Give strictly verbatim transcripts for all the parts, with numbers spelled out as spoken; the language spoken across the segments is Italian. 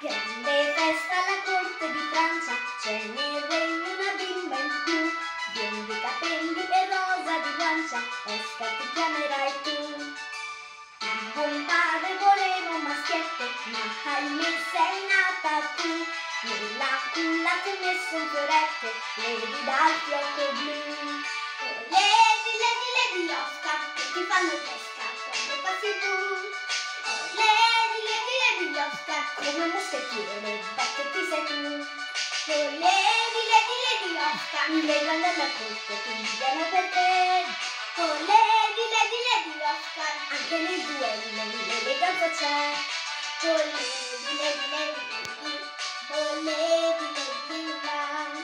Grande festa alla corte di Francia, c'è nel regno una bimba in più, biondi capelli e rosa di guancia, Esca ti chiamerai tu. Il buon padre voleva un maschietto, ma ahimè sei nata tu, nella culla ti ho messo un fioretto, vedi dal fiocco blu. Oh, lady, lady, lady Oscar, che ti fanno pesca quando passi tu. Oh, lady, lady, lady Oscar, come un moschettiere, batterti sei tu. Oh, lady, lady, lady Oscar, le grandi alla corte ti invidiano per te. Oh, lady, lady, lady Oscar, anche nel duello l'eleganza c'è. Oh, lady, lady, lady, oh, lady, lady, lady.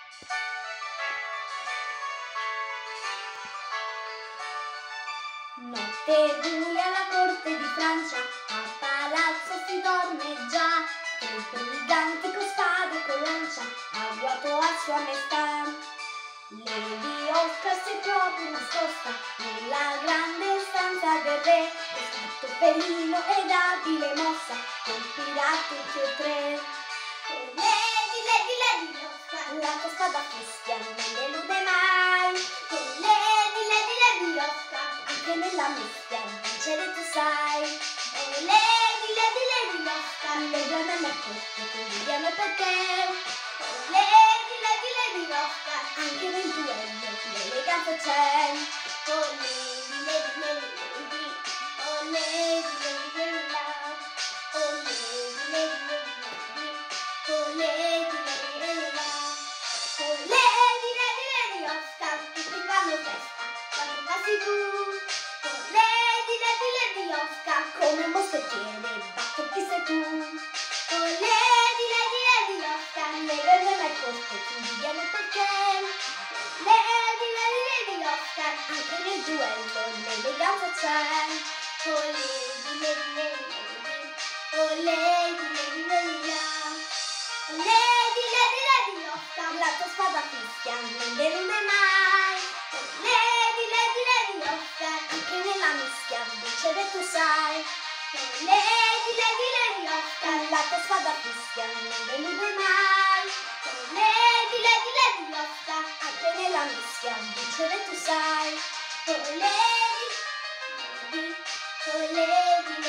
Notte buia alla corte di Francia, a palazzo si dorme già, tre briganti con spade e con lancia, agguato a sua maestà. Lady Oscar si è proprio nascosta nella grande stanza del re, è stato felino ed abile mossa, colpirà tutti e tre. Oh, lady, lady, lady Oscar, la tua spada fischia non delude mai. Oh, lady, lady, lady Oscar, anche nella mischia vincere tu sai. Oh, lady, lady, lady Oscar, le grandi alla corte ti invidiano per te. Oh, lady, lady, lady Oscar, anche nel duello l'eleganza c'è. Oh, lady, lady, lady, lady, oh, lady, lady, lady, love. Oh, lady, lady, lady, lady, oh, lady, lady, lady, love. Oh, lady, lady, lady Oscar, tutti fanno festa quando passi tu. Oh, lady, lady, lady Oscar, come un moschettiere, batterti sei tu. Oh, lady, lady, lady Oscar, le grandi alla corte ti invidiano perché. Lady, lady, lady Oscar, anche nel duello l'eleganza c'è. Oh, lady, lady, lady, lady, oh, lady, lady, lady, love. Oh, lady, lady, lady Oscar, la tua spada fischia non delude mai. Oh, lady, lady, lady Oscar, anche nella mischia vincere tu sai. Oh, lady, lady, lady Oscar, la tua spada fischia non delude mai. Oh, lady, lady, lady Oscar, anche nella mischia vincere tu sai. Oh, lady, lady, oh, lady,